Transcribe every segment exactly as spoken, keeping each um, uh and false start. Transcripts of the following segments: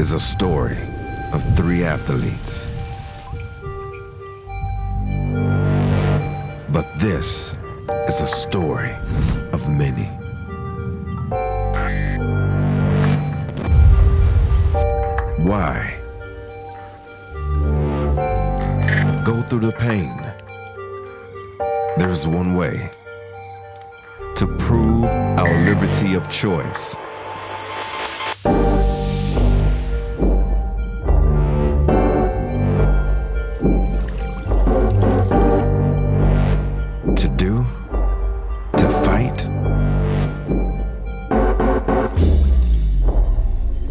is a story of three athletes. But this is a story of many. Why? Go through the pain. There's one way to prove our liberty of choice. To do, to fight.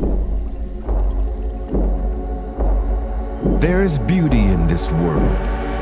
There is beauty in this world.